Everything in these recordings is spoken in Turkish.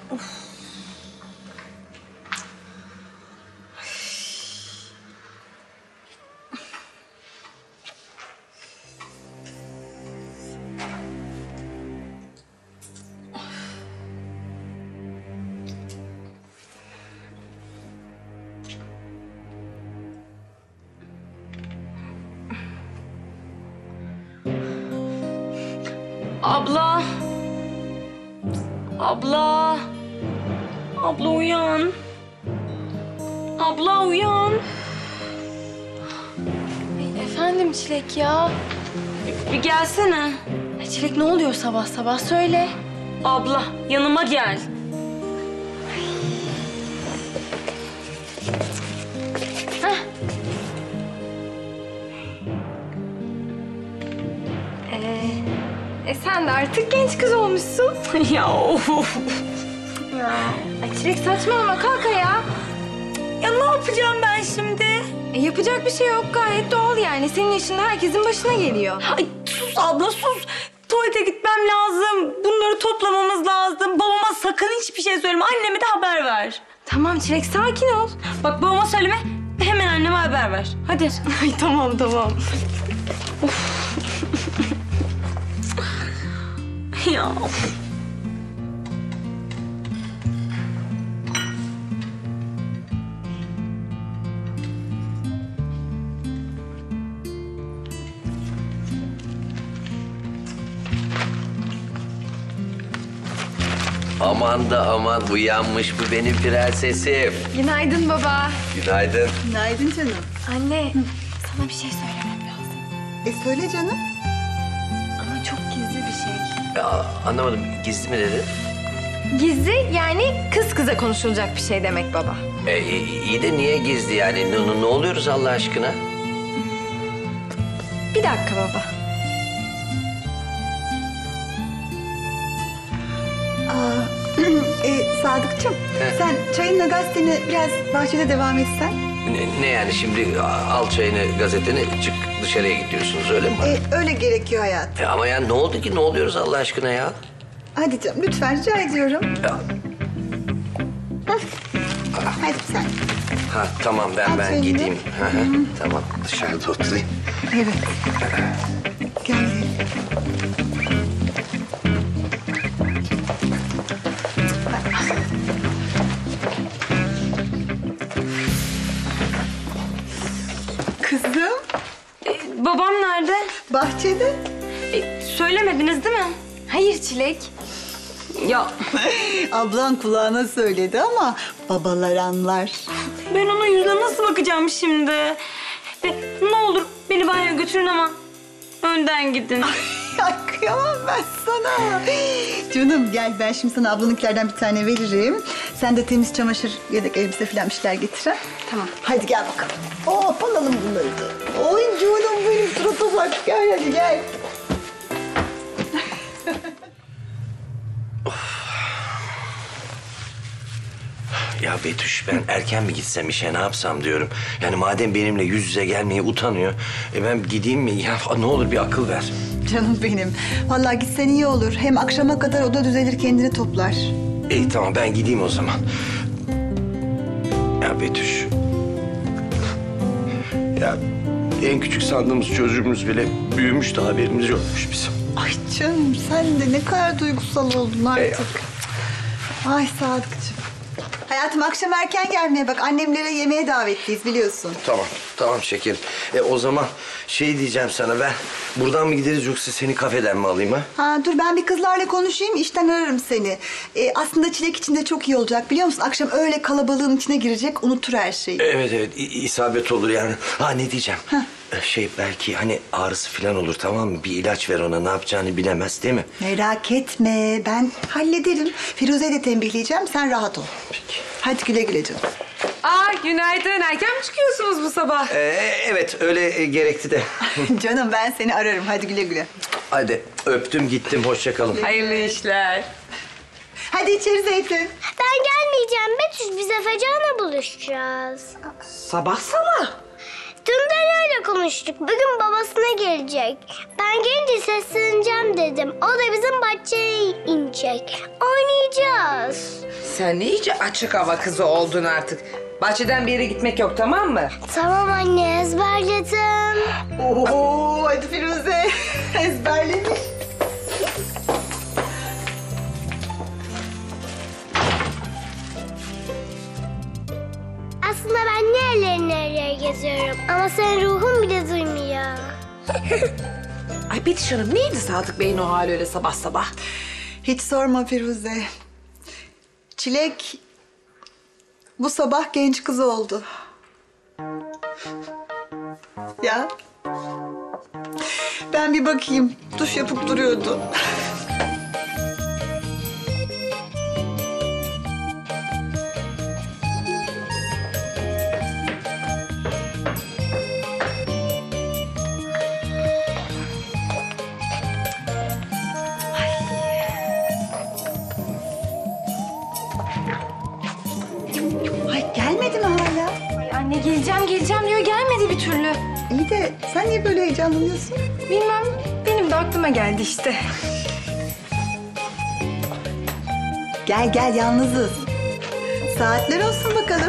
Abla. Abla. Abla uyan. Abla uyan. Efendim Çilek ya. Bir gelsene. Çilek ne oluyor sabah sabah söyle. Abla yanıma gel. Sen de artık genç kız olmuşsun. Ya of. Ya. Ay Çilek saçmalama kalk ayağa. Ya ne yapacağım ben şimdi? Yapacak bir şey yok gayet doğal yani. Senin yaşında herkesin başına geliyor. Ay sus abla sus. Tuvalete gitmem lazım. Bunları toplamamız lazım. Babama sakın hiçbir şey söyleme. Anneme de haber ver. Tamam Çilek sakin ol. Bak babama söyleme. Hemen anneme haber ver. Hadi. Ay tamam. Ya. Aman da aman uyanmış bu benim prensesim. Günaydın baba. Günaydın. Günaydın canım. Anne sana bir şey söylemem lazım. Söyle canım. Ama çok gizli bir şey. Ya, anlamadım gizli mi dedi? Gizli yani kız kıza konuşulacak bir şey demek baba. İyi de niye gizli yani? Ne oluyoruz Allah aşkına? Bir dakika baba. Sadıkçım, sen çayınla gazeteni biraz bahçede devam etsen. Ne yani şimdi al çayını gazeteni çık dışarıya gidiyorsunuz öyle mi? Öyle gerekiyor hayat. Ama yani ne oldu ki ne oluyoruz Allah aşkına ya? Hadi canım lütfen rica ediyorum. Ya, Hadi sen. ha tamam ben Aferin. gideyim. Hı hı, tamam dışarıda oturayım. Evet. Gel. Kızım, Babam nerede? bahçede. Söylemediniz değil mi? Hayır Çilek. Ya Ablan kulağına söyledi ama babalar anlar. ben onun yüzüne nasıl bakacağım şimdi? Ne olur beni banyoya götürün ama önden gidin. Ay kıyamam ben sana. Canım gel ben şimdi sana ablanınkilerden bir tane veririm. Sen de temiz çamaşır, yedek elbise falan bir şeyler getir ha. Tamam. Hadi gel bakalım. Alalım bunları da. Oy canım benim surata bak. Gel hadi gel. Ya Betüş ben erken mi gitsem işe ne yapsam diyorum. Yani madem benimle yüz yüze gelmeye utanıyor. Ben gideyim mi? Ya ne olur bir akıl ver. Canım benim. Vallahi gitsen iyi olur. Hem akşama kadar o da düzelir kendini toplar. İyi tamam ben gideyim o zaman. Ya Betüş. Ya en küçük sandığımız çocuğumuz bile büyümüş de haberimiz yokmuş bizim. Ay canım sen de ne kadar duygusal oldun artık. Ay Sadıkçığım. Hayatım akşam erken gelmeye bak. Annemlere yemeğe davetliyiz biliyorsun. Tamam şekerim. O zaman şey diyeceğim sana ben buradan mı gideriz yoksa seni kafeden mi alayım ha? Ha dur ben bir kızlarla konuşayım. İşten ararım seni. Aslında Çilek için de çok iyi olacak biliyor musun? Akşam öyle kalabalığın içine girecek unutur her şeyi. Evet isabet olur yani. Ha ne diyeceğim? Belki hani ağrısı falan olur tamam mı? Bir ilaç ver ona ne yapacağını bilemez değil mi? Merak etme ben hallederim. Firuze'yi de tembihleyeceğim sen rahat ol. Peki. Hadi güle güle canım. Günaydın. Erken mi çıkıyorsunuz bu sabah? Evet öyle gerekti de. Canım ben seni ararım hadi güle güle. Hadi öptüm gittim hoşça kalın. Hayırlı işler. Hadi içeri Zeytin. Ben gelmeyeceğim Betüş. Biz Efecan'la buluşacağız. Sabah sabah. Dünden öyle konuştuk. Bugün babasına gelecek. Ben gelince sesleneceğim dedim. O da bizim bahçeye inecek. Oynayacağız. çıkacağız. Sen iyice açık hava kızı oldun artık. Bahçeden bir yere gitmek yok, tamam mı? Tamam anne, ezberledim. Oo, hadi Firuze. Ezberlemiş. Aslında ben nerelere geziyorum ama senin ruhun bile duymuyor. Ay Betüş Hanım, neydi Sadık Bey'in o hali öyle sabah sabah? Hiç sorma Firuze. Çilek bu sabah genç kız oldu. Ya. Ben bir bakayım. Duş yapıp duruyordu. Ay gelmedi mi hala? Ay anne geleceğim diyor gelmedi bir türlü. İyi de sen niye böyle heyecanlanıyorsun? Bilmem benim de aklıma geldi işte. Gel gel yalnızız. Saatler olsun bakalım.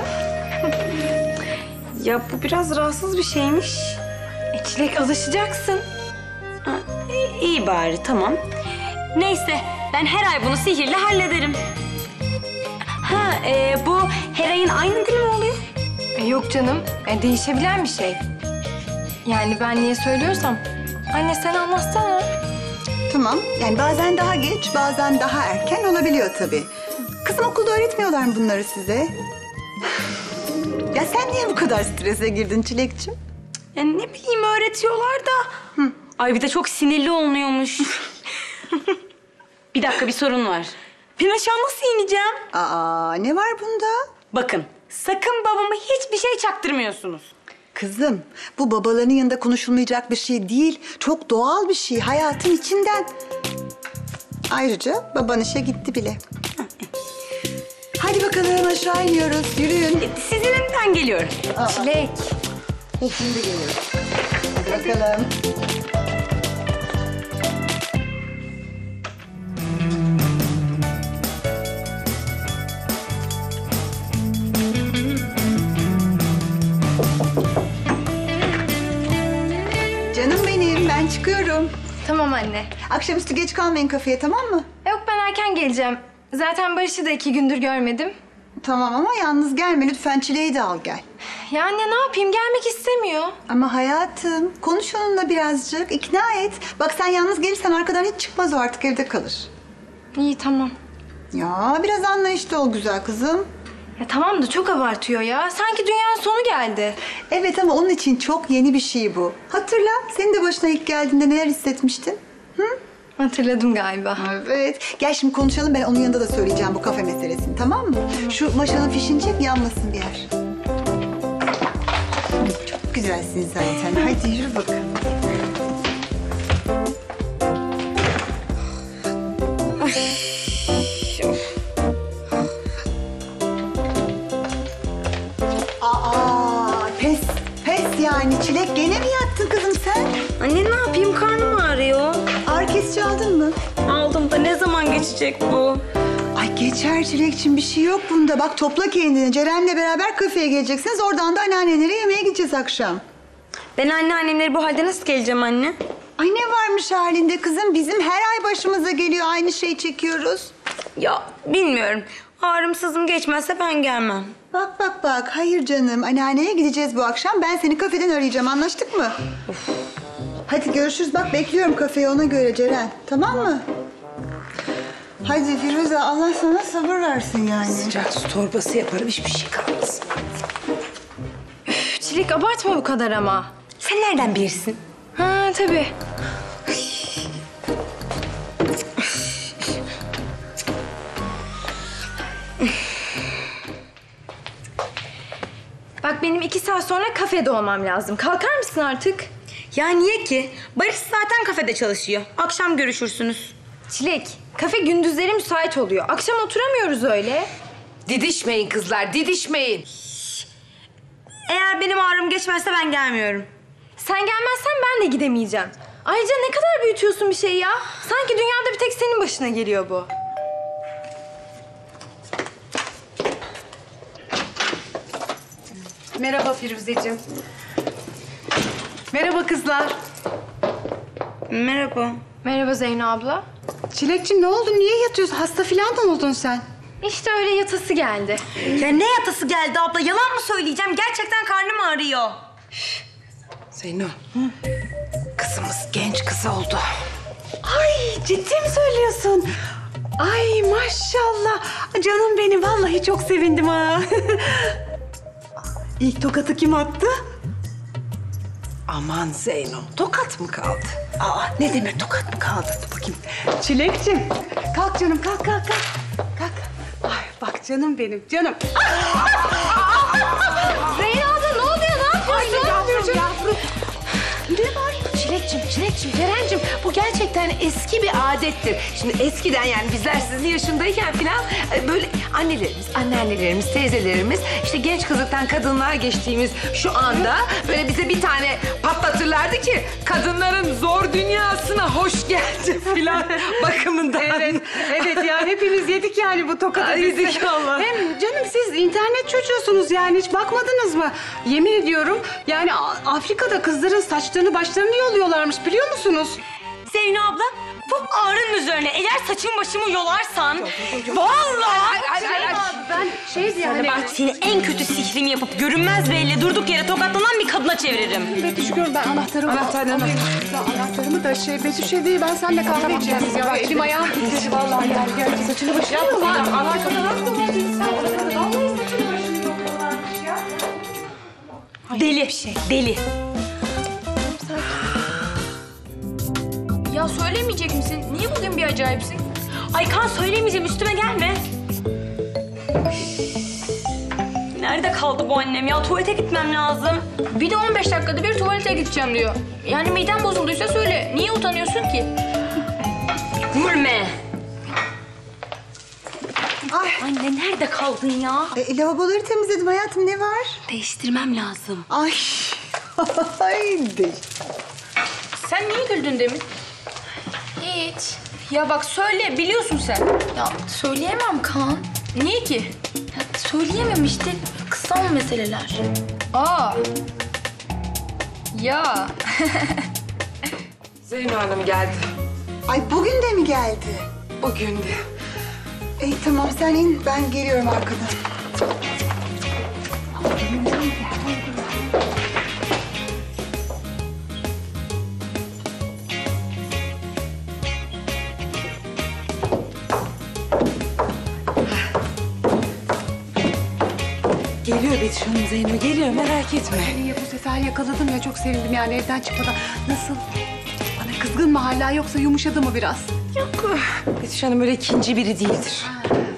Ya bu biraz rahatsız bir şeymiş. Çilek alışacaksın. İyi bari tamam. Neyse ben her ay bunu sihirle hallederim. Ha bu her ayın aynı günü mü oluyor? Yok canım değişebilen bir şey. Yani ben niye söylüyorsam. Anne sen anlatsana. Tamam. Yani bazen daha geç, bazen daha erken olabiliyor tabii. Kızım okulda öğretmiyorlar mı bunları size? Ya sen niye bu kadar strese girdin Çilekçim? Ya ne bileyim öğretiyorlar da. Ay bir de çok sinirli olunuyormuş. Bir dakika bir sorun var. Ben aşağı nasıl ineceğim? Aa ne var bunda? Bakın sakın babama hiçbir şey çaktırmıyorsunuz. Kızım bu babaların yanında konuşulmayacak bir şey değil. Çok doğal bir şey hayatın içinden. Ayrıca baban işe gitti bile. Hadi bakalım aşağı iniyoruz. Yürüyün. Sizin önünden geliyorum. Çilek. Şimdi geliyoruz. Hadi bakalım. Canım benim, ben çıkıyorum. Tamam anne. Akşamüstü geç kalmayın kafeye, tamam mı? Yok ben erken geleceğim. Zaten Barış'ı da 2 gündür görmedim. Tamam ama yalnız gelme lütfen, Çileği de al gel. Ya anne ne yapayım gelmek istemiyor. Ama hayatım, konuş onunla birazcık, ikna et. Bak sen yalnız gelirsen arkadan hiç çıkmaz, o artık evde kalır. İyi tamam. Ya biraz anlayışlı ol güzel kızım. Ya tamam da çok abartıyor ya. Sanki dünyanın sonu geldi. Evet ama onun için çok yeni bir şey bu. Hatırla, senin de başına ilk geldiğinde neler hissetmiştin? Hı? Hatırladım galiba. Evet. Gel şimdi konuşalım, ben onun yanında da söyleyeceğim bu kafe meselesini, tamam mı? Şu maşanın fişini çek, yanmasın bir yer. Çok güzelsin zaten. Hadi yürü bakalım. Aa, pes yani. Çilek gene mi yattın kızım sen? Anne ne yapayım karnım ağrıyor. Ağrı kesici aldın mı? Aldım da ne zaman geçecek bu? Ay geçer Çilekçim, bir şey yok bunda. Bak topla kendini. Ceren'le beraber kafeye geleceksiniz. Oradan da anneannelere yemeğe gideceğiz akşam. Ben anneannemleri bu halde nasıl geleceğim anne? Ay ne varmış halinde kızım? Bizim her ay başımıza geliyor. Aynı şeyi çekiyoruz. Ya bilmiyorum. Ağrım sızım geçmezse ben gelmem. Bak. Hayır canım. Anneanneye gideceğiz bu akşam. Ben seni kafeden arayacağım. Anlaştık mı? Hadi görüşürüz. Bak bekliyorum kafeye, ona göre Ceren. Tamam mı? Hadi Firuze, Allah sana sabır versin yani. Sıcak su torbası yaparım, hiçbir şey kalmasın. Çilek abartma bu kadar ama. Sen nereden bilirsin? Ha tabii. Bak benim 2 saat sonra kafede olmam lazım. Kalkar mısın artık? Ya niye ki? Barış zaten kafede çalışıyor. Akşam görüşürsünüz. Çilek, kafe gündüzleri müsait oluyor. Akşam oturamıyoruz öyle. Didişmeyin kızlar, didişmeyin. Eğer benim ağrım geçmezse ben gelmiyorum. Sen gelmezsen ben de gidemeyeceğim. Ayrıca ne kadar büyütüyorsun bir şeyi ya. Sanki dünyada bir tek senin başına geliyor bu. Merhaba Firuzeciğim. Merhaba kızlar. Merhaba. Merhaba Zeyno abla. Çilekciğim ne oldu? Niye yatıyorsun? Hasta falan mı oldun sen? İşte öyle yatası geldi. Ya ne yatası geldi abla? Yalan mı söyleyeceğim? Gerçekten karnım ağrıyor. Zeyno. Kızımız genç kız oldu. Ay ciddi mi söylüyorsun? Ay maşallah. Canım benim vallahi çok sevindim ha. İlk tokatı kim attı? Aman Zeyno, tokat mı kaldı? Aa ne demek tokat mı kaldı? Dur bakayım. Çilekciğim kalk canım kalk. Kalk. Ay bak canım benim canım. Zeyno abla ne oluyor? Ne yapıyorsun? Yavrum. Ne var? Çilekciğim, Ceren'cim bu gerçekten eski bir adettir. Şimdi eskiden yani bizler sizin yaşındayken falan böyle annelerimiz, anneannelerimiz, teyzelerimiz işte genç kızlıktan kadınlığa geçtiğimiz şu anda böyle bize bir tane patlatırlardı ki kadınların zor dünyasına hoş geldin falan bakımından. Evet ya hepimiz yedik yani bu tokatı. Ay, yedik vallahi. Hem canım siz internet çocuğusunuz yani hiç bakmadınız mı? Yemin ediyorum yani Afrika'da kızların saçlarını başlarını yoluyorlarmış biliyor musunuz? Zeyno abla, bu ağrının üzerine eğer saçımı başımı yolarsan... Vallahi... Ben Yani bak seni en kötü sihrimi yapıp görünmez bir elle durduk yere tokatlanan bir kadına çeviririm. Betüş gör ben anahtarımı anahtarımı da Betüş değil ben seninle kahve içeceğiz ya. Elim ayağım titredi vallahi yani. Gel saçını başını yollar. Afrika'da nasıl oldun sen? Vallahi saçını başını yolluyorlarmış ya. Deli, deli. Ya söylemeyecek misin? Niye bugün bir acayipsin? Ay Kan söylemeyeceğim, üstüme gelme. Nerede kaldı bu annem ya? Tuvalete gitmem lazım. Bir de 15 dakikada bir tuvalete gideceğim diyor. Yani miden bozulduysa söyle. Niye utanıyorsun ki? Gülme. Ay, Anne nerede kaldın ya? lavaboları temizledim hayatım, ne var? Değiştirmem lazım. Ay. Ay de. Sen niye güldün demin? Hiç. Ya bak söyle, biliyorsun sen. Ya söyleyemem Kaan. Niye ki? Ya, söyleyemem işte. Kısa o meseleler. Aa. Ya. Zeyno Hanım geldi. Ay bugün de mi geldi? Bugün de. İyi tamam sen in, ben geliyorum arkadan. Geliyor Betüş Hanım Zeyno geliyor merak etme. İyi bu sefer yakaladım ya çok sevindim yani evden çıkmadan. Nasıl? Bana kızgın mı hala yoksa yumuşadı mı biraz? Yok Betüş Hanım öyle ikinci biri değildir.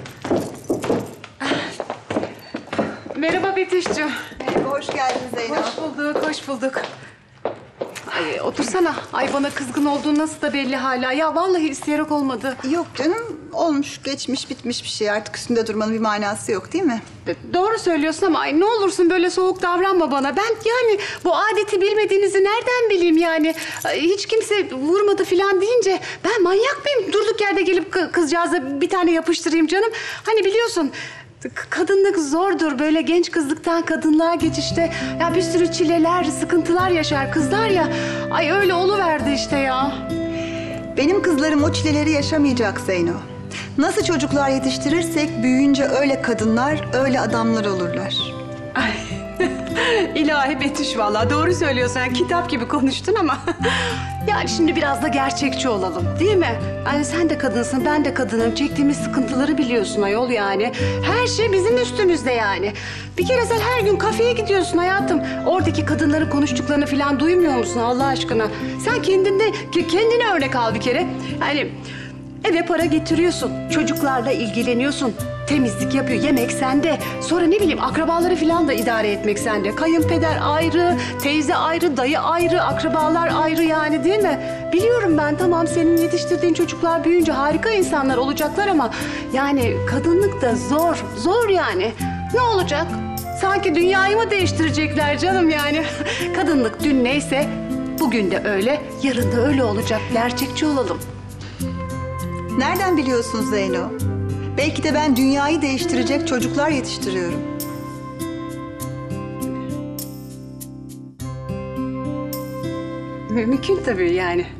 Merhaba Betüş'cüğüm. Merhaba, hoş geldin Zeyno. Hoş bulduk. Ay, otursana. Ay bana kızgın olduğun nasıl da belli hala. Ya vallahi isteyerek olmadı. Yok canım, olmuş, geçmiş, bitmiş bir şey. Artık üstünde durmanın bir manası yok değil mi? Doğru söylüyorsun ama ay ne olursun böyle soğuk davranma bana. Ben yani bu adeti bilmediğinizi nereden bileyim yani? Ay, hiç kimse vurmadı falan deyince ben manyak mıyım? Durduk yerde gelip kızcağıza bir tane yapıştırayım canım. Hani biliyorsun kadınlık zordur. Böyle genç kızlıktan kadınlığa geçişte ya bir sürü çileler, sıkıntılar yaşar kızlar ya. Ay öyle oluverdi işte ya. Benim kızlarım o çileleri yaşamayacak Zeyno. Nasıl çocuklar yetiştirirsek büyüyünce öyle kadınlar, öyle adamlar olurlar. Ay. İlahi Betüş vallahi doğru söylüyorsun. Yani kitap gibi konuştun ama yani şimdi biraz da gerçekçi olalım değil mi? Yani sen de kadınsın, ben de kadınım. Çektiğimiz sıkıntıları biliyorsun ayol yani. Her şey bizim üstümüzde yani. Bir kere sen her gün kafeye gidiyorsun hayatım. Oradaki kadınların konuştuklarını falan duymuyor musun Allah aşkına? Sen kendine örnek al bir kere. Yani eve para getiriyorsun, çocuklarla ilgileniyorsun. Temizlik yapıyor, yemek sende. Sonra ne bileyim akrabaları falan da idare etmek sende. Kayınpeder ayrı, teyze ayrı, dayı ayrı, akrabalar ayrı yani değil mi? Biliyorum ben tamam senin yetiştirdiğin çocuklar büyüyünce harika insanlar olacaklar ama... yani kadınlık da zor yani. Ne olacak? Sanki dünyayı mı değiştirecekler canım yani? Kadınlık dün neyse bugün de öyle, yarın da öyle olacak. Gerçekçi olalım. Nereden biliyorsun Zeyno? Belki de ben dünyayı değiştirecek çocuklar yetiştiriyorum. Mümkün tabii yani.